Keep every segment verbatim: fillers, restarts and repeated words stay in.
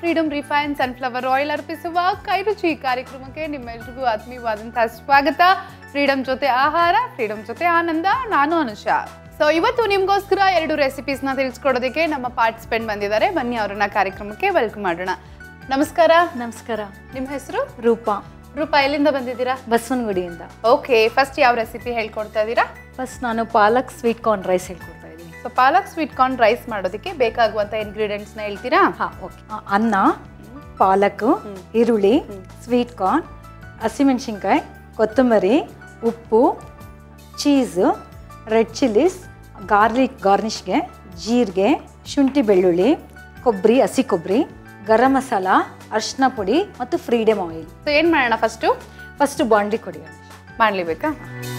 Freedom refine sunflower oil ಅರ್ಪಿಸುವ ಕೈರುಚಿ ಕಾರ್ಯಕ್ರಮಕ್ಕೆ ನಿಮ್ಮೆಲ್ಲರಿಗೂ ಆತ್ಮೀಯವಾದಂತಹ ಸ್ವಾಗತ. ಫ್ರೀಡಮ್ ಜೊತೆ ಆಹಾರ, ಫ್ರೀಡಮ್ ಜೊತೆ ಆನಂದ. ನಾನು ಅನುಷಾ. ಸೊ ಇವತ್ತು ನಿಮಗೋಸ್ಕರ ಎರಡು ರೆಸಿಪೀಸ್ನ ತಿಳಿಸ್ಕೊಡೋದಕ್ಕೆ ನಮ್ಮ ಪಾರ್ಟಿಸಿಪೆಂಟ್ ಬಂದಿದ್ದಾರೆ. ಬನ್ನಿ ಅವರನ್ನ ಕಾರ್ಯಕ್ರಮಕ್ಕೆ ವೆಲ್ಕಮ್ ಮಾಡೋಣ. ನಮಸ್ಕಾರ. ನಮಸ್ಕಾರ. ನಿಮ್ಮ ಹೆಸರು? ರೂಪಾ. ರೂಪಾ, ಎಲ್ಲಿಂದ ಬಂದಿದ್ದೀರಾ? ಬಸವನಗುಡಿಯಿಂದ. ಓಕೆ, ಫಸ್ಟ್ ಯಾವ ರೆಸಿಪಿ ಹೇಳ್ಕೊಡ್ತಾ ಇದ್ದೀರಾ? ಫಸ್ಟ್ ನಾನು ಪಾಲಕ್ ಸ್ವೀಟ್ ಕಾರ್ನ್ ರೈಸ್ ಹೇಳ್ಕೊಡ್ತಾ ಇದ್ದೀನಿ. So palak sweet corn rice ಮಾಡೋದಕ್ಕೆ ಬೇಕಾಗುವಂಥ ಇಂಗ್ರೀಡಿಯೆಂಟ್ಸ್ನ ಹೇಳ್ತೀರಾ? ಹಾಂ, ಓಕೆ. ಅನ್ನ, ಪಾಲಕ್, ಈರುಳ್ಳಿ, ಸ್ವೀಟ್ ಕಾರ್ನ್, ಹಸಿಮೆಣಸಿನ್ಕಾಯಿ, ಕೊತ್ತಂಬರಿ, ಉಪ್ಪು, ಚೀಸು, ರೆಡ್ ಚಿಲ್ಲೀಸ್, ಗಾರ್ಲಿಕ್ ಗಾರ್ನಿಷ್ಗೆ, ಜೀರಿಗೆ, ಶುಂಠಿ ಬೆಳ್ಳುಳ್ಳಿ, ಕೊಬ್ಬರಿ, ಹಸಿ ಕೊಬ್ಬರಿ, ಗರಂ ಮಸಾಲ, ಅರಿಶಿನ ಪುಡಿ ಮತ್ತು ಫ್ರೀಡಮ್ ಆಯಿಲ್. ಸೊ ಏನು ಮಾಡೋಣ? ಫಸ್ಟು ಫಸ್ಟು ಬಾಂಡ್ಲಿ ಕೊಡಿ. ಮಾಡಲೇಬೇಕಾ?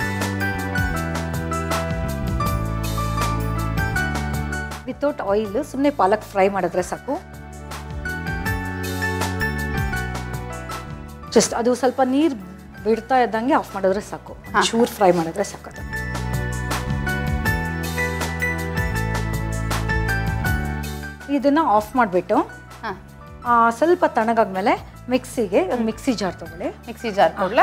ವಿತೌಟ್ ಆಯಿಲ್ ಸುಮ್ಮನೆ ಪಾಲಕ್ ಫ್ರೈ ಮಾಡಿದ್ರೆ ಸಾಕು. ಜಸ್ಟ್ ಅದು ಸ್ವಲ್ಪ ನೀರು ಬಿಡ್ತಾ ಇದ್ದಂಗೆ ಆಫ್ ಮಾಡಿದ್ರೆ ಸಾಕು. ಚೂರ್ ಫ್ರೈ ಮಾಡಿದ್ರೆ ಸಾಕು. ಅದು ಇದನ್ನ ಆಫ್ ಮಾಡಿಬಿಟ್ಟು ಸ್ವಲ್ಪ ತಣ್ಣಗಾದ್ಮೇಲೆ ಮಿಕ್ಸಿಗೆ ಒಂದು ಮಿಕ್ಸಿ ಜಾರ್ ತಗೊಳ್ಳಿ. ಮಿಕ್ಸಿ ಜಾರ್ ಕೊಡ್ಲಾ?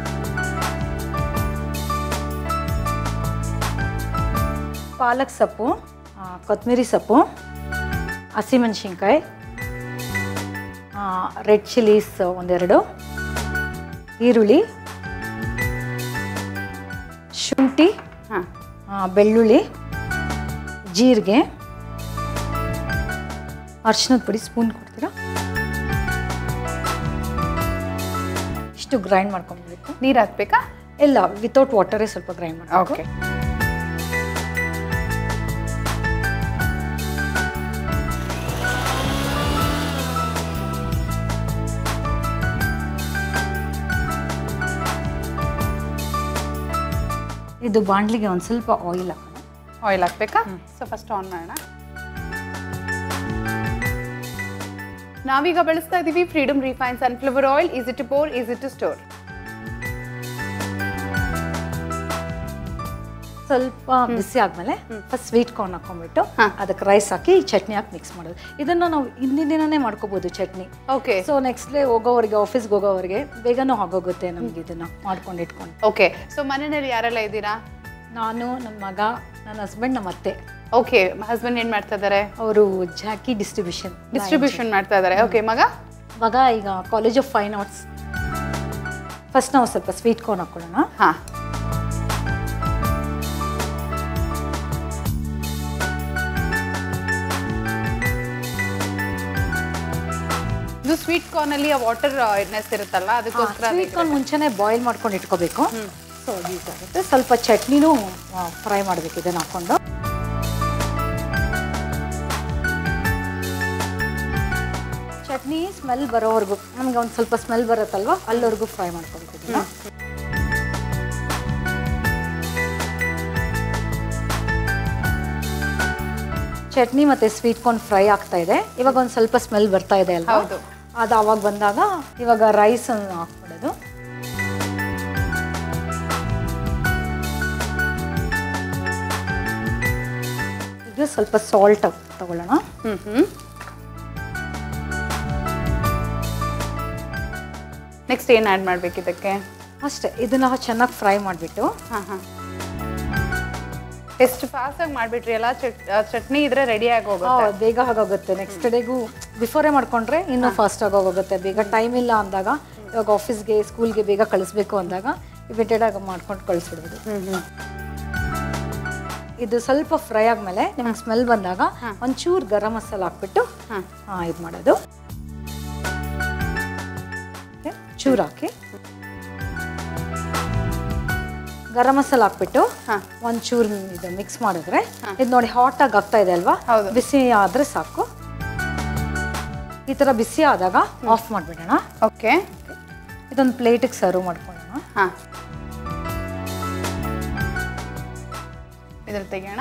ಪಾಲಕ್ ಸೊಪ್ಪು, ಕೊತ್ತಂಬರಿ ಸೊಪ್ಪು, ಹಸಿಮೆಣಸಿನ್ಕಾಯಿ, ರೆಡ್ ಚಿಲ್ಲೀಸ್ ಒಂದೆರಡು, ಈರುಳ್ಳಿ, ಶುಂಠಿ, ಬೆಳ್ಳುಳ್ಳಿ, ಜೀರಿಗೆ, ಅರಿಶಿನದ ಪುಡಿ ಸ್ಪೂನ್ ಕೊಡ್ತೀರಾ? ಇಷ್ಟು ಗ್ರೈಂಡ್ ಮಾಡ್ಕೊಂಡ್ಬೇಕು. ನೀರು ಹಾಕ್ಬೇಕಾ? ಇಲ್ಲ, ವಿತೌಟ್ ವಾಟರೇ ಸ್ವಲ್ಪ ಗ್ರೈಂಡ್ ಮಾಡಿ. ಓಕೆ. ಇದು ಬಾಂಡ್ಲಿಗೆ ಒಂದು ಸ್ವಲ್ಪ ಆಯಿಲ್ ಹಾಕೋಣ. ಆಯಿಲ್ ಹಾಕ್ಬೇಕಾ? ಸೊ ಫಸ್ಟ್ ಆನ್ ಮಾಡೋಣ. ನಾವೀಗ ಬಳಸ್ತಾ ಇದ್ದೀವಿ Freedom refine sunflower oil. Easy to pour, easy to store. ಸ್ವಲ್ಪ ಬಿಸಿ ಆದ್ಮೇಲೆ ಫಸ್ಟ್ ಸ್ವೀಟ್ ಕಾರ್ನ್ ಹಾಕೊಂಡ್ಬಿಟ್ಟು ಅದಕ್ಕೆ ರೈಸ್ ಹಾಕಿ ಚಟ್ನಿ ಹಾಕಿ ಮಿಕ್ಸ್ ಮಾಡೋದು. ಇದನ್ನ ನಾವು ಹಿಂದಿನ ದಿನನೇ ಮಾಡ್ಕೋಬಹುದು chutney. Okay. So next day ಹೋಗೋವರೆಗೆ, ಆಫೀಸ್ಗೆ ಹೋಗೋವರೆಗೆ ಬೇಗನೂ ಆಗೋಗುತ್ತೆ ನಮ್ಗೆ ಇದನ್ನ ಮಾಡ್ಕೊಂಡು ಇಟ್ಕೊಂಡು. ಓಕೆ. ಸೊ ಮನೆಯಲ್ಲಿ ಯಾರೆಲ್ಲ ಇದ್ದೀರಾ? ನಾನು, ನಮ್ಮ ಮಗ, ನನ್ನ ಹಸ್ಬೆಂಡ್, ನಮ್ಮ ಅತ್ತೆ. ಓಕೆ. ಹಸ್ಬೆಂಡ್ ಏನ್ ಮಾಡ್ತಾ ಇದ್ದಾರೆ? ಅವರು ಜಾಕಿ ಡಿಸ್ಟ್ರಿಬ್ಯೂಷನ್ ಡಿಸ್ಟ್ರಿಬ್ಯೂಷನ್ ಮಾಡ್ತಾ ಇದ್ದಾರೆ. ಓಕೆ. ಮಗ? ಮಗ ಈಗ college of fine arts. First ನಾವು ಸ್ವಲ್ಪ ಸ್ವೀಟ್ ಕಾರ್ನ್ ಹಾಕೊಳ್ಳೋಣ. ಹಾ. ಇದು ಸ್ವೀಟ್ ಕಾರ್ನ್ ಅಲ್ಲಿ ವಾಟರ್ ನೆಸ್ ಇರುತ್ತಲ್ಲ, ಅದಕ್ಕೋಸ್ಕರ ಸ್ವೀಟ್ ಕಾರ್ನ್ ಮುಂಚೆನೆ ಬಾಯ್ಲ್ ಮಾಡ್ಕೊಂಡು ಇಟ್ಕೋಬೇಕು. ಸೊ ಯೂಸ್ ಆಗುತ್ತೆ. ಸ್ವಲ್ಪ ಚಟ್ನಿನೂ ಫ್ರೈ ಮಾಡಬೇಕು ಇದನ್ನ ಹಾಕೊಂಡು. ಚಟ್ನಿ ಸ್ಮೆಲ್ ಬರೋವರೆಗೂ, ನಮ್ಗೆ ಒಂದು ಸ್ವಲ್ಪ ಸ್ಮೆಲ್ ಬರುತ್ತಲ್ವ, ಅಲ್ಲಿವರೆಗೂ ಫ್ರೈ ಮಾಡ್ಕೊಬೇಕು ಇದನ್ನ. ಚಟ್ನಿ ಮತ್ತೆ ಸ್ವೀಟ್ ಕಾರ್ನ್ ಫ್ರೈ ಆಗ್ತಾ ಇದೆ. ಇವಾಗ ಒಂದು ಸ್ವಲ್ಪ ಸ್ಮೆಲ್ ಬರ್ತಾ ಇದೆ ಅಲ್ವಾ? ಅದು ಆವಾಗ ಬಂದಾಗ ಇವಾಗ ರೈಸ್ ಅನ್ನು ಹಾಕ್ಬಿಡೋದು. ಈಗ ಸ್ವಲ್ಪ ಸಾಲ್ಟ್ ತಗೊಳ್ಳೋಣ. ಹ್ಮ್ ಹ್ಮ್ ನೆಕ್ಸ್ಟ್ ಏನು ಆ್ಯಡ್ ಮಾಡ್ಬೇಕು ಇದಕ್ಕೆ? ಅಷ್ಟೇ, ಇದನ್ನ ಚೆನ್ನಾಗಿ ಫ್ರೈ ಮಾಡಿಬಿಟ್ಟು. ಹಾಂ ಹಾಂ ಎಷ್ಟು ಫಾಸ್ಟಾಗಿ ಮಾಡಿಬಿಟ್ರಿ ಎಲ್ಲ. ಚಟ್ನಿ ಇದ್ರೆ ರೆಡಿ ಆಗಿ ಹೋಗುತ್ತೆ, ಬೇಗ ಆಗೋಗುತ್ತೆ. ನೆಕ್ಸ್ಟ್ ಡೇಗೂ ಬಿಫೋರೇ ಮಾಡ್ಕೊಂಡ್ರೆ ಇನ್ನೂ ಫಾಸ್ಟಾಗಿ ಹೋಗುತ್ತೆ. ಬೇಗ ಟೈಮ್ ಇಲ್ಲ ಅಂದಾಗ, ಇವಾಗ ಆಫೀಸ್ಗೆ ಸ್ಕೂಲ್ಗೆ ಬೇಗ ಕಳಿಸ್ಬೇಕು ಅಂದಾಗ ಇಮಿಡಿಯೇಟ್ ಆಗಿ ಮಾಡ್ಕೊಂಡು ಕಳಿಸ್ಬಿಡ್ಬೋದು. ಇದು ಸ್ವಲ್ಪ ಫ್ರೈ ಆದಮೇಲೆ ನಿಮ್ಗೆ ಸ್ಮೆಲ್ ಬಂದಾಗ ಒಂಚೂರು ಗರಂ ಮಸಾಲ ಹಾಕ್ಬಿಟ್ಟು ಇದು ಮಾಡೋದು. ಚೂರು ಹಾಕಿ ಗರಂ ಮಸಾಲ ಹಾಕ್ಬಿಟ್ಟು ಒಂಚೂರು ಇದು ಮಿಕ್ಸ್ ಮಾಡಿದ್ರೆ ಇದು ನೋಡಿ ಹಾಟ್ ಆಗಿ ಆಗ್ತಾ ಇದೆ ಅಲ್ವಾ? ಬಿಸಿ ಆದ್ರೆ ಸಾಕು. ಈ ತರ ಬಿಸಿ ಆದಾಗ ಆಫ್ ಮಾಡಿಬಿಡೋಣ. ಓಕೆ. ಇದೊಂದು ಪ್ಲೇಟಿಗೆ ಸರ್ವ್ ಮಾಡ್ಕೊಳ್ಳೋಣ. ಹಾಂ, ಇದ್ರಲ್ಲಿ ತೆಗೆಯೋಣ.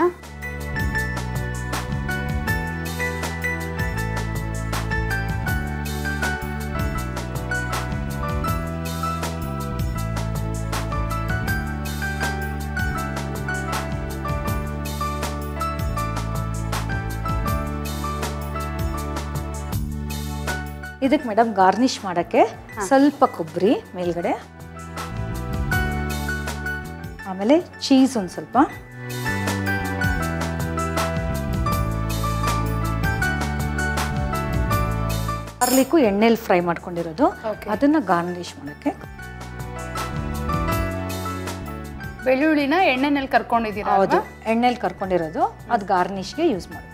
ಇದಕ್ಕೆ ಮೇಡಮ್ ಗಾರ್ನಿಷ್ ಮಾಡೋಕ್ಕೆ ಸ್ವಲ್ಪ ಕೊಬ್ಬರಿ ಮೇಲ್ಗಡೆ, ಆಮೇಲೆ ಚೀಸ್ ಒಂದು ಸ್ವಲ್ಪ, ಗಾರ್ಲಿಕ್ಕು ಎಣ್ಣೆಲಿ ಫ್ರೈ ಮಾಡ್ಕೊಂಡಿರೋದು ಅದನ್ನ ಗಾರ್ನಿಷ್ ಮಾಡೋಕ್ಕೆ. ಬೆಳ್ಳುಳ್ಳಿನ ಎಣ್ಣೆನಲ್ಲಿ ಕರ್ಕೊಂಡಿದ್ದೀರಾ? ಹೌದು, ಎಣ್ಣೆಲಿ ಕರ್ಕೊಂಡಿರೋದು ಅದು ಗಾರ್ನಿಷ್ಗೆ ಯೂಸ್ ಮಾಡಿ.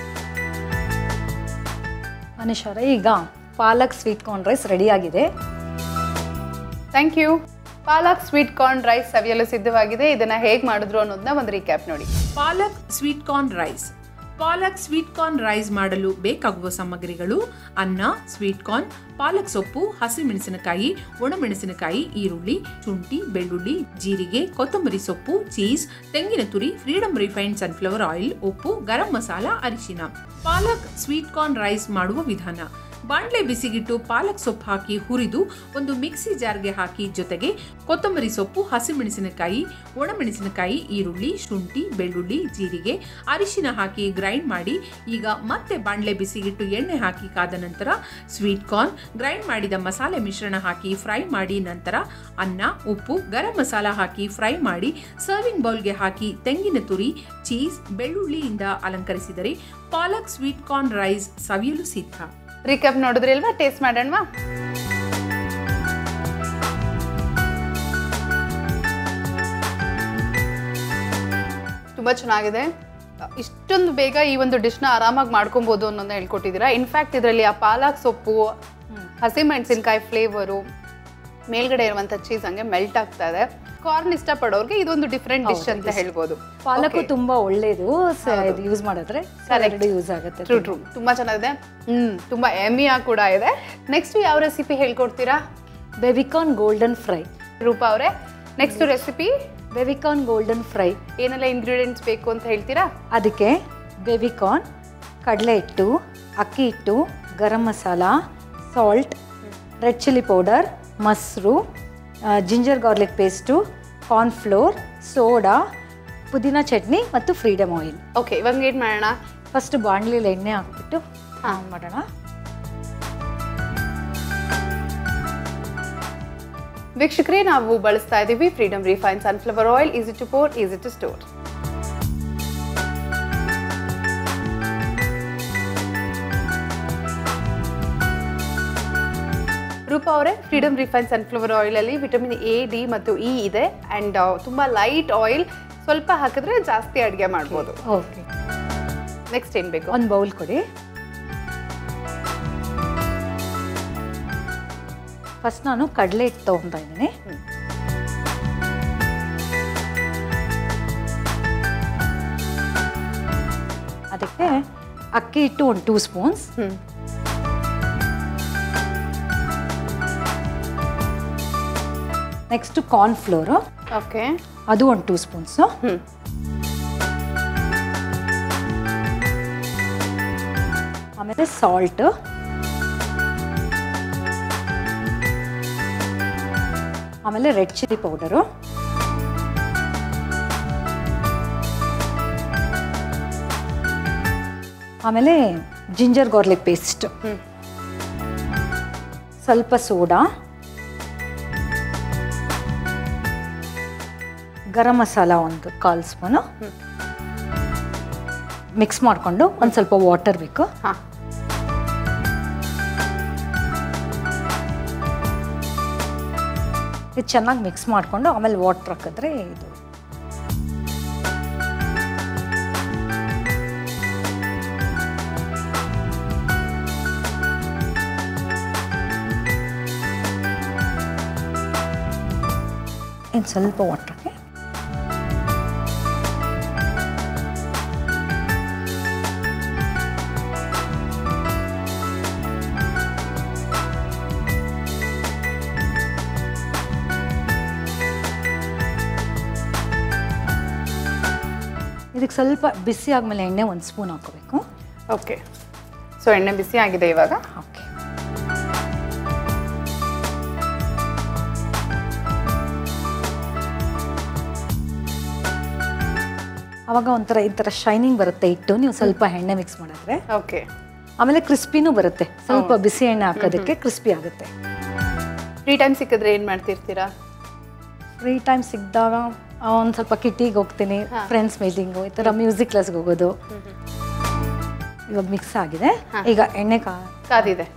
ಅನುಷಾರ, ಈಗ palak sweet corn rice ready ಆಗಿದೆ. Thank you. Palak sweet corn rice ಸವಿಯಲು ಸಿದ್ಧವಾಗಿದೆ. ಇದನ್ನ ಹೇಗೆ ಮಾಡಿದ್ರು ಅನ್ನೋದನ್ನ ಒಂದು ರೀಕ್ಯಾಪ್ ನೋಡಿ. Palak sweet corn rice. Palak sweet corn rice ಮಾಡಲು ಬೇಕಾಗುವ ಸಾಮಗ್ರಿಗಳು: ಅನ್ನ, ಸ್ವೀಟ್ ಕಾರ್ನ್, ಪಾಲಕ್ ಸೊಪ್ಪು, ಹಸಿಮೆಣಸಿನಕಾಯಿ, ಒಣಮೆಣಸಿನಕಾಯಿ, ಈರುಳ್ಳಿ, ಶುಂಠಿ, ಬೆಳ್ಳುಳ್ಳಿ, ಜೀರಿಗೆ, ಕೊತ್ತಂಬರಿ ಸೊಪ್ಪು, ಚೀಸ್, ತೆಂಗಿನ ತುರಿ, ಫ್ರೀಡಮ್ ರಿಫೈನ್ಡ್ ಸನ್ಫ್ಲವರ್ ಆಯಿಲ್, ಉಪ್ಪು, ಗರಂ ಮಸಾಲ, ಅರಿಶಿನ. ಪಾಲಕ್ ಸ್ವೀಟ್ ಕಾರ್ನ್ ರೈಸ್ ಮಾಡುವ ವಿಧಾನ: ಬಾಣಲೆ ಬಿಸಿಗಿಟ್ಟು ಪಾಲಕ್ ಸೊಪ್ಪು ಹಾಕಿ ಹುರಿದು ಒಂದು ಮಿಕ್ಸಿ ಜಾರ್ಗೆ ಹಾಕಿ, ಜೊತೆಗೆ ಕೊತ್ತಂಬರಿ ಸೊಪ್ಪು, ಹಸಿಮೆಣಸಿನಕಾಯಿ, ಒಣಮೆಣಸಿನಕಾಯಿ, ಈರುಳ್ಳಿ, ಶುಂಠಿ, ಬೆಳ್ಳುಳ್ಳಿ, ಜೀರಿಗೆ, ಅರಿಶಿನ ಹಾಕಿ ಗ್ರೈಂಡ್ ಮಾಡಿ. ಈಗ ಮತ್ತೆ ಬಾಣಲೆ ಬಿಸಿಗಿಟ್ಟು ಎಣ್ಣೆ ಹಾಕಿ ಕಾದ ನಂತರ ಸ್ವೀಟ್ ಕಾರ್ನ್, ಗ್ರೈಂಡ್ ಮಾಡಿದ ಮಸಾಲೆ ಮಿಶ್ರಣ ಹಾಕಿ ಫ್ರೈ ಮಾಡಿ. ನಂತರ ಅನ್ನ, ಉಪ್ಪು, ಗರಂ ಮಸಾಲ ಹಾಕಿ ಫ್ರೈ ಮಾಡಿ ಸರ್ವಿಂಗ್ ಬೌಲ್ಗೆ ಹಾಕಿ ತೆಂಗಿನ ತುರಿ, ಚೀಸ್, ಬೆಳ್ಳುಳ್ಳಿಯಿಂದ ಅಲಂಕರಿಸಿದರೆ ಪಾಲಕ್ ಸ್ವೀಟ್ ಕಾರ್ನ್ ರೈಸ್ ಸವಿಯಲು ಸಿದ್ಧ. ರೀಕ್ಯಾಪ್ ನೋಡಿದ್ರಿ ಅಲ್ವಾ? ಟೇಸ್ಟ್ ಮಾಡೋಣವಾ? ತುಂಬಾ ಚೆನ್ನಾಗಿದೆ. ಇಷ್ಟೊಂದು ಬೇಗ ಈ ಒಂದು ಡಿಶ್ನ ಆರಾಮಾಗಿ ಮಾಡ್ಕೊಬೋದು ಅನ್ನೋದನ್ನ ಹೇಳ್ಕೊಟ್ಟಿದ್ದೀರಾ. ಇನ್ಫ್ಯಾಕ್ಟ್ ಇದರಲ್ಲಿ ಆ ಪಾಲಕ್ ಸೊಪ್ಪು, ಹಸಿಮೆಣಸಿನಕಾಯಿ ಫ್ಲೇವರು, ಮೇಲ್ಗಡೆ ಇರುವಂಥ ಚೀಸ್ ಹಂಗೆ ಮೆಲ್ಟ್ ಆಗ್ತಾ ಇದೆ. ಕಾರ್ನ್ ಇಷ್ಟಪಡೋರಿಗೆ ಇದೊಂದು ಡಿಫ್ರೆಂಟ್ ಡಿಶ್ ಅಂತ ಹೇಳ್ಬೋದು. ಪಾಲಕು ತುಂಬಾ ಒಳ್ಳೇದು, ಯೂಸ್ ಮಾಡಿದ್ರೆ ಯೂಸ್ ಆಗುತ್ತೆ. ಟ್ರೂ ಟ್ರೂ ತುಂಬಾ ಚೆನ್ನಾಗಿದೆ. ಹ್ಮ್ ತುಂಬಾ ಎಮಿಯಾ ಕೂಡ ಇದೆ. ನೆಕ್ಸ್ಟ್ ಯಾವ ರೆಸಿಪಿ ಹೇಳ್ಕೊಡ್ತೀರಾ? Baby corn golden fry. ರೂಪಾ ಅವರೇ, next recipe baby corn golden fry. ಏನೆಲ್ಲ ಇಂಗ್ರೀಡಿಯೆಂಟ್ಸ್ ಬೇಕು ಅಂತ ಹೇಳ್ತೀರಾ? ಅದಕ್ಕೆ ಬೇಬಿಕಾರ್ನ್, ಕಡಲೆ ಹಿಟ್ಟು, ಅಕ್ಕಿ ಹಿಟ್ಟು, garam masala, salt, red chilli powder, ಮೊಸರು, ginger garlic paste, cornflour, soda, ಪುದೀನ ಚಟ್ನಿ ಮತ್ತು ಫ್ರೀಡಮ್ ಆಯಿಲ್. ಓಕೆ, ಇವಾಗ ಏನು ಮಾಡೋಣ? ಫಸ್ಟ್ ಬಾಣಲಿಲಿ ಎಣ್ಣೆ ಹಾಕ್ಬಿಟ್ಟು ಆನ್ ಮಾಡೋಣ. ವೀಕ್ಷಕರೇ, ನಾವು ಬಳಸ್ತಾ ಇದ್ದೀವಿ Freedom refine sunflower oil. Easy to pour, easy to store. Rupa ಅವರೇ, ಫ್ರೀಡಮ್ ರಿಫೈನ್ ಸನ್ಫ್ಲವರ್ ಆಯಿಲಲ್ಲಿ ವಿಟಮಿನ್ ಎ, ಡಿ ಮತ್ತು ಇ ಇದೆ. ಆ್ಯಂಡ್ ತುಂಬ ಲೈಟ್ ಆಯಿಲ್, ಸ್ವಲ್ಪ ಹಾಕಿದ್ರೆ ಜಾಸ್ತಿ ಅಡುಗೆ ಮಾಡ್ಬೋದು. ಓಕೆ, ನೆಕ್ಸ್ಟ್ ಏನು ಬೇಕು? ಒಂದು ಬೌಲ್ ಕೊಡಿ. ಫಸ್ಟ್ ನಾನು ಕಡಲೆ ಹಿಟ್ಟು ತೊಗೊತಾ ಇದ್ದೀನಿ. ಅದಕ್ಕೆ ಅಕ್ಕಿ ಹಿಟ್ಟು ಒಂದು two spoons, next cornflour, okay, ಅದು ಒಂದು ಟೂ ಸ್ಪೂನ್ಸು, ಆಮೇಲೆ ಸಾಲ್ಟ್, ಆಮೇಲೆ ರೆಡ್ ಚಿಲ್ಲಿ ಪೌಡರು, ಆಮೇಲೆ ಜಿಂಜರ್ ಗಾರ್ಲಿಕ್ ಪೇಸ್ಟ್, ಸ್ವಲ್ಪ ಸೋಡಾ, ಗರಂ ಮಸಾಲ ಒಂದು ಕಾಲು ಸ್ಪೂನು, ಮಿಕ್ಸ್ ಮಾಡಿಕೊಂಡು ಒಂದು ಸ್ವಲ್ಪ ವಾಟರ್ ಬೇಕು. ಹಾಂ, ಇದು ಚೆನ್ನಾಗಿ ಮಿಕ್ಸ್ ಮಾಡಿಕೊಂಡು ಆಮೇಲೆ ವಾಟರ್ ಹಾಕಿದ್ರೆ ಇದು ಇನ್ನು ಸ್ವಲ್ಪ ವಾಟರ್ಗೆ ಇದಕ್ಕೆ ಸ್ವಲ್ಪ ಬಿಸಿ ಆದಮೇಲೆ ಎಣ್ಣೆ ಒಂದು ಸ್ಪೂನ್ ಹಾಕೋಬೇಕು. ಓಕೆ, ಸೊ ಎಣ್ಣೆ ಬಿಸಿ ಆಗಿದೆ ಇವಾಗ. ಓಕೆ, ಆವಾಗ ಒಂಥರ ಈ ಥರ ಶೈನಿಂಗ್ ಬರುತ್ತೆ ಹಿಟ್ಟು, ನೀವು ಸ್ವಲ್ಪ ಎಣ್ಣೆ ಮಿಕ್ಸ್ ಮಾಡಿದ್ರೆ. ಓಕೆ, ಆಮೇಲೆ ಕ್ರಿಸ್ಪಿನೂ ಬರುತ್ತೆ, ಸ್ವಲ್ಪ ಬಿಸಿ ಎಣ್ಣೆ ಹಾಕೋದಕ್ಕೆ ಕ್ರಿಸ್ಪಿ ಆಗುತ್ತೆ. ಫ್ರೀ ಟೈಮ್ ಸಿಕ್ಕಿದ್ರೆ ಏನು ಮಾಡ್ತಿರ್ತೀರಾ? ಫ್ರೀ ಟೈಮ್ ಸಿಕ್ಕಿದಾಗ ಒಂದು ಸ್ವಲ್ಪ ಕಿಟ್ಟಿಗೆ ಹೋಗ್ತೀನಿ, ಫ್ರೆಂಡ್ಸ್ ಮೀಟಿಂಗು, ಈ ಥರ ಮ್ಯೂಸಿಕ್ ಕ್ಲಾಸ್ಗೆ ಹೋಗೋದು. ಇವಾಗ ಮಿಕ್ಸ್ ಆಗಿದೆ, ಈಗ ಎಣ್ಣೆ ಕಾ ಕಾದಿದೆ.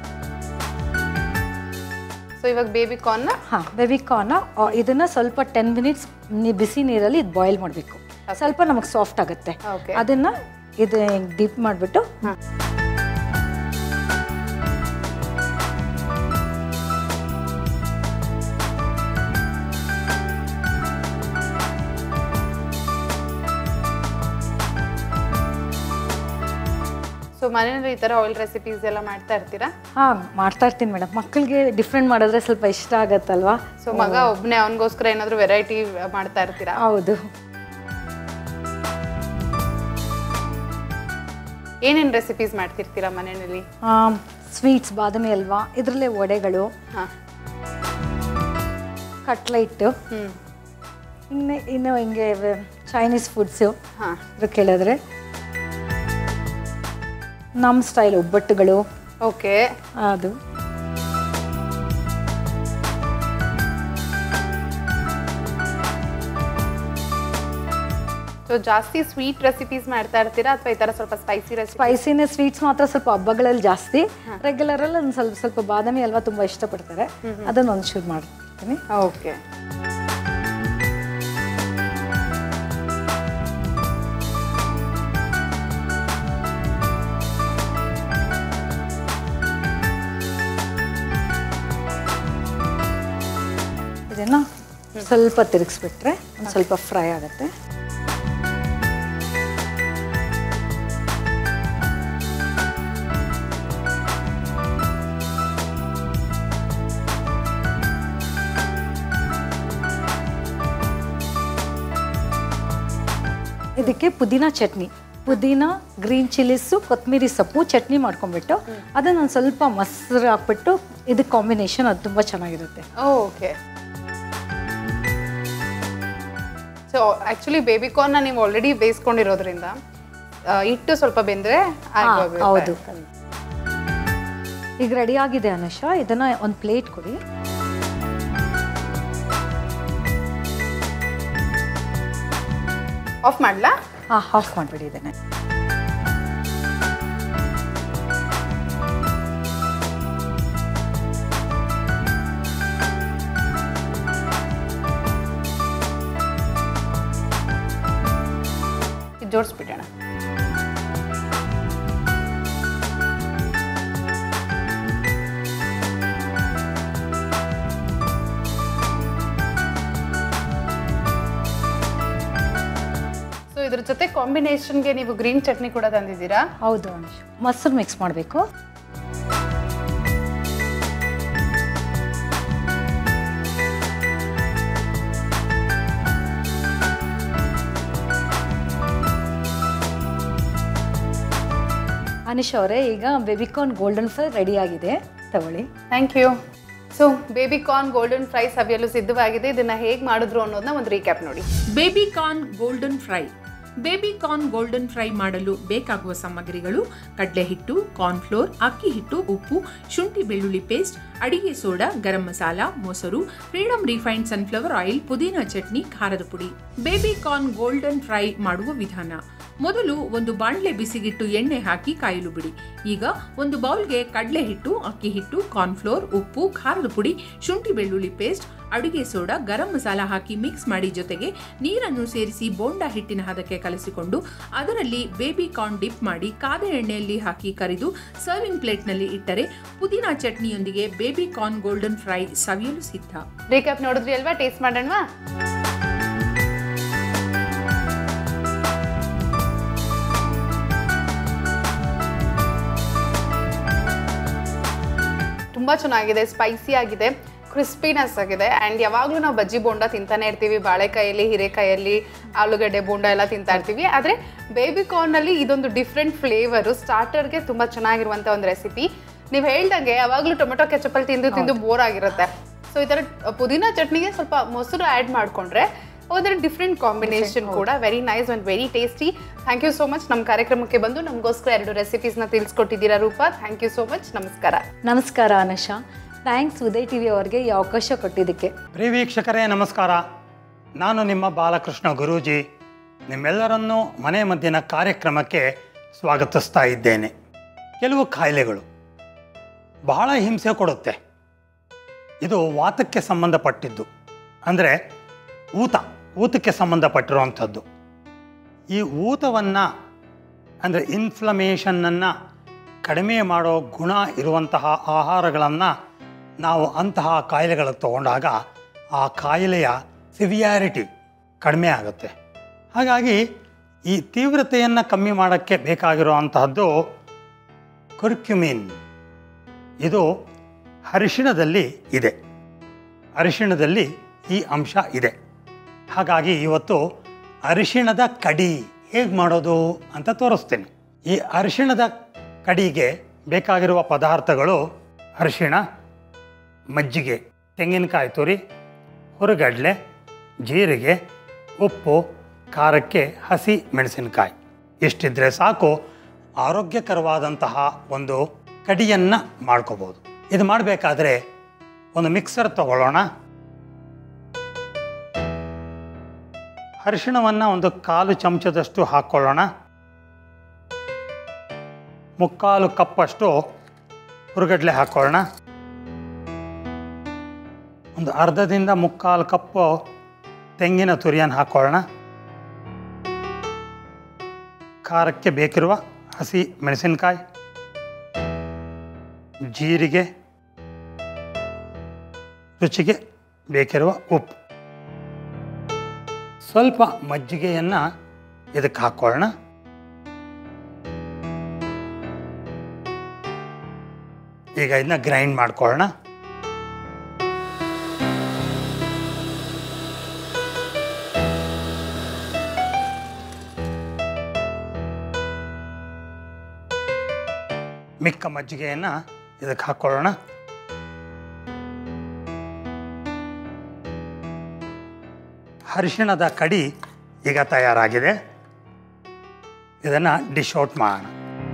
ಸೊ ಇವಾಗ ಬೇಬಿ ಕಾರ್ನ್, ಹಾಂ ಬೇಬಿ ಕಾರ್ನ್ ಇದನ್ನ ಸ್ವಲ್ಪ ಟೆನ್ ಮಿನಿಟ್ಸ್ ಬಿಸಿ ನೀರಲ್ಲಿ ಇದು ಬಾಯ್ಲ್ ಮಾಡಬೇಕು. ಸ್ವಲ್ಪ ನಮಗೆ ಸಾಫ್ಟ್ ಆಗುತ್ತೆ. ಅದನ್ನ ಇದು ಡಿಪ್ ಮಾಡಿಬಿಟ್ಟು ಸೊ ಮನೆಯಲ್ಲಿ ಈ ಥರ ಆಯಿಲ್ ರೆಸಿಪೀಸ್ ಎಲ್ಲ ಮಾಡ್ತಾ ಇರ್ತೀರಾ? ಹಾಂ ಮಾಡ್ತಾ ಇರ್ತೀನಿ ಮೇಡಮ್. ಮಕ್ಕಳಿಗೆ ಡಿಫ್ರೆಂಟ್ ಮಾಡಿದ್ರೆ ಸ್ವಲ್ಪ ಇಷ್ಟ ಆಗತ್ತಲ್ವಾ. ಸೊ ಮಗ ಒಬ್ಬನೇ, ಅವನಿಗೋಸ್ಕರ ಏನಾದರೂ ವೆರೈಟಿ ಮಾಡ್ತಾ ಇರ್ತೀರಾ? ಹೌದು. ಏನೇನು ರೆಸಿಪೀಸ್ ಮಾಡ್ತಿರ್ತೀರಾ ಮನೆಯಲ್ಲಿ? ಸ್ವೀಟ್ಸ್, ಬಾದಾಮಿ ಹಲ್ವಾ, ಇದರಲ್ಲೇ ವಡೆಗಳು, ಕಟ್ಲೈಟ್, ಇನ್ನು ಇನ್ನು ಹಿಂಗೆ ಚೈನೀಸ್ ಫುಡ್ಸು ಕೇಳಿದ್ರೆ ನಮ್ಮ ಸ್ಟೈಲ್ ಒಬ್ಬಟ್ಟುಗಳು. ಓಕೆ, ಅದು ಸೊ ಜಾಸ್ತಿ ಸ್ವೀಟ್ ರೆಸಿಪೀಸ್ ಮಾಡ್ತಾ ಇರ್ತೀರಾ ಅಥವಾ ಈ ಥರ ಸ್ವಲ್ಪ ಸ್ಪೈಸಿ ರೆಸಿಪಿ? ಸ್ಪೈಸಿನೇ, ಸ್ವೀಟ್ಸ್ ಮಾತ್ರ ಸ್ವಲ್ಪ ಹಬ್ಬಗಳಲ್ಲಿ ಜಾಸ್ತಿ. ರೆಗ್ಯುಲರಲ್ಲಿ ಒಂದು ಸ್ವಲ್ಪ ಸ್ವಲ್ಪ ಬಾದಾಮಿ ಹಲ್ವಾ ತುಂಬ ಇಷ್ಟಪಡ್ತಾರೆ, ಅದನ್ನು ಒಂಚೂರು ಮಾಡ್ತೀನಿ. ಓಕೆ. ಇದನ್ನು ಸ್ವಲ್ಪ ತಿರುಗಿಸ್ಬಿಟ್ರೆ ಒಂದು ಸ್ವಲ್ಪ ಫ್ರೈ ಆಗುತ್ತೆ. ಇದಕ್ಕೆ ಪುದೀನ ಚಟ್ನಿ, ಪುದೀನ, ಗ್ರೀನ್ ಚಿಲ್ಲೀಸು, ಕೊತ್ತಂಬರಿ ಸೊಪ್ಪು ಚಟ್ನಿ ಮಾಡ್ಕೊಂಡ್ಬಿಟ್ಟು ಅದನ್ನು ಒಂದು ಸ್ವಲ್ಪ ಮೊಸರು ಹಾಕ್ಬಿಟ್ಟು ಇದಕ್ಕೆ ಕಾಂಬಿನೇಷನ್ ಅದು ತುಂಬ ಚೆನ್ನಾಗಿರುತ್ತೆ. ಓಕೆ. ಸೊ ಆ್ಯಕ್ಚುಲಿ ಬೇಬಿ ಕಾರ್ನ್ನ ನೀವು ಆಲ್ರೆಡಿ ಬೇಯಿಸ್ಕೊಂಡಿರೋದ್ರಿಂದ ಹಿಟ್ಟು ಸ್ವಲ್ಪ ಬೆಂದರೆ ಹೌದು. ಈಗ ರೆಡಿ ಆಗಿದೆ ಅನುಷಾ, ಇದನ್ನು ಒಂದು ಪ್ಲೇಟ್ ಕೊಡಿ. ಆಫ್ ಮಾಡಲಾ? ಹಾಂ, ಆಫ್ ಮಾಡಿಬಿಡಿ ಇದನ್ನು. ಜೋಡಿಸ್ಬಿಡೋಣ. ಸೊ ಇದ್ರ ಜೊತೆ ಕಾಂಬಿನೇಷನ್ಗೆ ನೀವು ಗ್ರೀನ್ ಚಟ್ನಿ ಕೂಡ ತಂದಿದ್ದೀರಾ? ಹೌದು ಅನುಷ್, ಮೊಸರು ಮಿಕ್ಸ್ ಮಾಡಬೇಕು. ಅನಿಶ್ ಅವರೇ, ಈಗ ಬೇಬಿಕಾರ್ನ್ ಗೋಲ್ಡನ್ ಫ್ರೈ ರೆಡಿ ಆಗಿದೆ, ತಗೊಳ್ಳಿ. Thank you. So baby corn golden fry ಸವಿಯಲು ಸಿದ್ಧವಾಗಿದೆ. ಇದನ್ನ ಹೇಗೆ ಮಾಡಿದ್ರು ಅನ್ನೋದನ್ನ ಒಂದು ರೀಕ್ಯಾಪ್ ನೋಡಿ. Baby corn golden fry. Baby corn golden fry ಮಾಡಲು ಬೇಕಾಗುವ ಸಾಮಗ್ರಿಗಳು: ಕಡಲೆ ಹಿಟ್ಟು, ಕಾರ್ನ್ಫ್ಲೋರ್, ಅಕ್ಕಿ ಹಿಟ್ಟು, ಉಪ್ಪು, ಶುಂಠಿ ಬೆಳ್ಳುಳ್ಳಿ ಪೇಸ್ಟ್, ಅಡಿಗೆ ಸೋಡಾ, ಗರಂ ಮಸಾಲ, ಮೊಸರು, ಫ್ರೀಡಮ್ ರಿಫೈನ್ಡ್ ಸನ್ಫ್ಲವರ್ ಆಯಿಲ್, ಪುದೀನ ಚಟ್ನಿ, ಖಾರದ ಪುಡಿ. ಬೇಬಿಕಾರ್ನ್ ಗೋಲ್ಡನ್ ಫ್ರೈ ಮಾಡುವ ವಿಧಾನ: ಮೊದಲು ಒಂದು ಬಾಣಲೆ ಬಿಸಿಗಿಟ್ಟು ಎಣ್ಣೆ ಹಾಕಿ ಕಾಯಲು ಬಿಡಿ. ಈಗ ಒಂದು ಬೌಲ್ಗೆ ಕಡಲೆ ಹಿಟ್ಟು, ಅಕ್ಕಿ ಹಿಟ್ಟು, ಕಾರ್ನ್ಫ್ಲೋರ್, ಉಪ್ಪು, ಖಾರದ ಪುಡಿ, ಶುಂಠಿ ಬೆಳ್ಳುಳ್ಳಿ ಪೇಸ್ಟ್, ಅಡುಗೆ ಸೋಡಾ, ಗರಂ ಮಸಾಲ ಹಾಕಿ ಮಿಕ್ಸ್ ಮಾಡಿ, ಜೊತೆಗೆ ನೀರನ್ನು ಸೇರಿಸಿ ಬೋಂಡಾ ಹಿಟ್ಟಿನ ಹದಕ್ಕೆ ಕಲಸಿಕೊಂಡು ಅದರಲ್ಲಿ ಬೇಬಿ ಕಾರ್ನ್ ಡಿಪ್ ಮಾಡಿ ಕಾದ ಎಣ್ಣೆಯಲ್ಲಿ ಹಾಕಿ ಕರಿದು ಸರ್ವಿಂಗ್ ಪ್ಲೇಟ್ನಲ್ಲಿ ಇಟ್ಟರೆ ಪುದೀನಾ ಚಟ್ನಿಯೊಂದಿಗೆ ಬೇಬಿ ಕಾರ್ನ್ ಗೋಲ್ಡನ್ ಫ್ರೈ ಸವಿಯಲು ಸಿದ್ಧ. ರೀಕ್ಯಾಪ್ ನೋಡಿದ್ರಿ ಅಲ್ವಾ? ಟೇಸ್ಟ್ ಮಾಡೋಣವಾ? ತುಂಬ ಚೆನ್ನಾಗಿದೆ, ಸ್ಪೈಸಿ ಆಗಿದೆ, ಕ್ರಿಸ್ಪಿನೆಸ್ ಆಗಿದೆ. ಆ್ಯಂಡ್ ಯಾವಾಗಲೂ ನಾವು ಬಜ್ಜಿ ಬೋಂಡ ತಿಂತಾನೆ ಇರ್ತೀವಿ, ಬಾಳೆಕಾಯಲ್ಲಿ, ಹೀರೆಕಾಯಲ್ಲಿ, ಆಲೂಗಡ್ಡೆ ಬೋಂಡ ಎಲ್ಲ ತಿಂತಾ ಇರ್ತೀವಿ. ಆದರೆ ಬೇಬಿ ಕಾರ್ನಲ್ಲಿ ಇದೊಂದು ಡಿಫ್ರೆಂಟ್ ಫ್ಲೇವರು, ಸ್ಟಾರ್ಟರ್ಗೆ ತುಂಬ ಚೆನ್ನಾಗಿರುವಂಥ ಒಂದು ರೆಸಿಪಿ. ನೀವು ಹೇಳ್ದಂಗೆ ಯಾವಾಗಲೂ ಟೊಮೆಟೊ ಕೆಚಪಲ್ಲಿ ತಿಂದು ತಿಂದು ಬೋರ್ ಆಗಿರುತ್ತೆ. ಸೊ ಈ ಥರ ಪುದೀನ ಚಟ್ನಿಗೆ ಸ್ವಲ್ಪ ಮೊಸರು ಆ್ಯಡ್ ಮಾಡಿಕೊಂಡ್ರೆ ಅದರ ಡಿಫ್ರೆಂಟ್ ಕಾಂಬಿನೇಷನ್ ಕೂಡ very nice and very tasty. Thank you so much ನಮ್ಮ ಕಾರ್ಯಕ್ರಮಕ್ಕೆ ಬಂದು ನಮಗೋಸ್ಕರ ಎರಡು ರೆಸಿಪೀಸ್ನ ತಿಳಿಸ್ಕೊಟ್ಟಿದ್ದೀರಾ Rupa. Thank you so much. ನಮಸ್ಕಾರ. ನಮಸ್ಕಾರ Anusha. Thanks Uday T V ಅವರಿಗೆ ಈ ಅವಕಾಶ ಕೊಟ್ಟಿದ್ದಕ್ಕೆ. ಪ್ರಿಯ ವೀಕ್ಷಕರೇ ನಮಸ್ಕಾರ. ನಾನು ನಿಮ್ಮ ಬಾಲಕೃಷ್ಣ ಗುರೂಜಿ ನಿಮ್ಮೆಲ್ಲರನ್ನೂ ಮನೆ ಮದ್ದಿನ ಕಾರ್ಯಕ್ರಮಕ್ಕೆ ಸ್ವಾಗತಿಸ್ತಾ ಇದ್ದೇನೆ. ಕೆಲವು ಕಾಯಿಲೆಗಳು ಬಹಳ ಹಿಂಸೆ ಕೊಡುತ್ತೆ. ಇದು ವಾತಕ್ಕೆ ಸಂಬಂಧಪಟ್ಟಿದ್ದು, ಅಂದರೆ ಊತ ಊತಕ್ಕೆ ಸಂಬಂಧಪಟ್ಟಿರುವಂಥದ್ದು. ಈ ಊತವನ್ನು ಅಂದರೆ ಇನ್ಫ್ಲಮೇಷನ್ನನ್ನು ಕಡಿಮೆ ಮಾಡೋ ಗುಣ ಇರುವಂತಹ ಆಹಾರಗಳನ್ನು ನಾವು ಅಂತಹ ಕಾಯಿಲೆಗಳಿಗೆ ತಗೊಂಡಾಗ ಆ ಕಾಯಿಲೆಯ ಸಿವಿಯಾರಿಟಿ ಕಡಿಮೆ ಆಗುತ್ತೆ. ಹಾಗಾಗಿ ಈ ತೀವ್ರತೆಯನ್ನು ಕಮ್ಮಿ ಮಾಡೋಕ್ಕೆ ಬೇಕಾಗಿರುವಂತಹದ್ದು ಕರ್ಕ್ಯುಮಿನ್. ಇದು ಅರಿಶಿಣದಲ್ಲಿ ಇದೆ. ಅರಿಶಿಣದಲ್ಲಿ ಈ ಅಂಶ ಇದೆ. ಹಾಗಾಗಿ ಇವತ್ತು ಅರಿಶಿಣದ ಕಡಿ ಹೇಗೆ ಮಾಡೋದು ಅಂತ ತೋರಿಸ್ತೀನಿ. ಈ ಅರಿಶಿಣದ ಕಡಿಗೆ ಬೇಕಾಗಿರುವ ಪದಾರ್ಥಗಳು ಅರಿಶಿಣ, ಮಜ್ಜಿಗೆ, ತೆಂಗಿನಕಾಯಿ ತುರಿ, ಹುರಿಗಡಲೆ, ಜೀರಿಗೆ, ಉಪ್ಪು, ಖಾರಕ್ಕೆ ಹಸಿ ಮೆಣಸಿನಕಾಯಿ. ಇಷ್ಟಿದ್ರೆ ಸಾಕು ಆರೋಗ್ಯಕರವಾದಂತಹ ಒಂದು ಕಡಿಯನ್ನು ಮಾಡ್ಕೋಬೋದು. ಇದು ಮಾಡಬೇಕಾದ್ರೆ ಒಂದು ಮಿಕ್ಸರ್ ತಗೊಳ್ಳೋಣ. ಅರಿಶಿಣವನ್ನು ಒಂದು ಕಾಲು ಚಮಚದಷ್ಟು ಹಾಕ್ಕೊಳ್ಳೋಣ. ಮುಕ್ಕಾಲು ಕಪ್ಪಷ್ಟು ಹುರಿಗಡಲೆ ಹಾಕ್ಕೊಳ್ಳೋಣ. ಒಂದು ಅರ್ಧದಿಂದ ಮುಕ್ಕಾಲು ಕಪ್ಪು ತೆಂಗಿನ ತುರಿಯನ್ನು ಹಾಕ್ಕೊಳ್ಳೋಣ. ಖಾರಕ್ಕೆ ಬೇಕಿರುವ ಹಸಿ ಮೆಣಸಿನಕಾಯಿ, ಜೀರಿಗೆ, ರುಚಿಗೆ ಬೇಕಿರುವ ಉಪ್ಪು, ಸ್ವಲ್ಪ ಮಜ್ಜಿಗೆಯನ್ನು ಇದಕ್ಕೆ ಹಾಕ್ಕೊಳ್ಳೋಣ. ಈಗ ಇದನ್ನ ಗ್ರೈಂಡ್ ಮಾಡ್ಕೊಳ್ಳೋಣ. ಮಿಕ್ಕ ಮಜ್ಜಿಗೆಯನ್ನು ಇದಕ್ಕೆ ಹಾಕ್ಕೊಳ್ಳೋಣ. ಅರಿಶಿಣದ ಕಡಿ ಈಗ ತಯಾರಾಗಿದೆ. ಇದನ್ನು ಡಿಶ್ ಔಟ್ ಮಾಡೋಣ.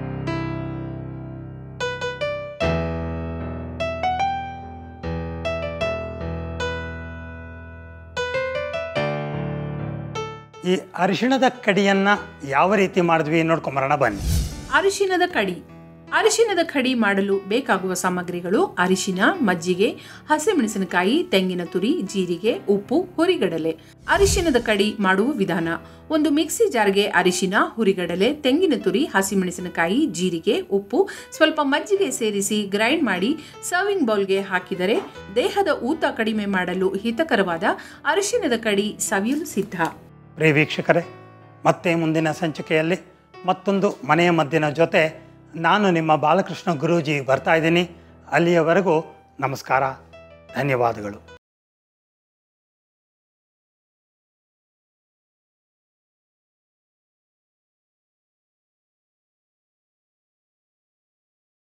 ಈ ಅರಿಶಿಣದ ಕಡಿಯನ್ನು ಯಾವ ರೀತಿ ಮಾಡಿದ್ವಿ ನೋಡ್ಕೊಂಬರೋಣ ಬನ್ನಿ. ಅರಿಶಿಣದ ಕಡಿ. ಅರಿಶಿಣದ ಕಡಿ ಮಾಡಲು ಬೇಕಾಗುವ ಸಾಮಗ್ರಿಗಳು ಅರಿಶಿನ, ಮಜ್ಜಿಗೆ, ಹಸಿಮೆಣಸಿನಕಾಯಿ, ತೆಂಗಿನ ತುರಿ, ಜೀರಿಗೆ, ಉಪ್ಪು, ಹುರಿಗಡಲೆ. ಅರಿಶಿಣದ ಕಡಿ ಮಾಡುವ ವಿಧಾನ: ಒಂದು ಮಿಕ್ಸಿ ಜಾರ್ಗೆ ಅರಿಶಿನ, ಹುರಿಗಡಲೆ, ತೆಂಗಿನ ತುರಿ, ಹಸಿಮೆಣಸಿನಕಾಯಿ, ಜೀರಿಗೆ, ಉಪ್ಪು, ಸ್ವಲ್ಪ ಮಜ್ಜಿಗೆ ಸೇರಿಸಿ ಗ್ರೈಂಡ್ ಮಾಡಿ ಸರ್ವಿಂಗ್ ಬೌಲ್ಗೆ ಹಾಕಿದರೆ ದೇಹದ ಊತ ಕಡಿಮೆ ಮಾಡಲು ಹಿತಕರವಾದ ಅರಿಶಿಣದ ಕಡಿ ಸವಿಯಲು ಸಿದ್ಧ. ಪ್ರಿಯ ವೀಕ್ಷಕರೇ, ಮತ್ತೆ ಮುಂದಿನ ಸಂಚಿಕೆಯಲ್ಲಿ ಮತ್ತೊಂದು ಮನೆಯ ಮದ್ದಿನ ಜೊತೆ ನಾನು ನಿಮ್ಮ ಬಾಲಕೃಷ್ಣ ಗುರೂಜಿ ಬರ್ತಾ ಇದ್ದೀನಿ. ಅಲ್ಲಿಯವರೆಗೂ ನಮಸ್ಕಾರ, ಧನ್ಯವಾದಗಳು.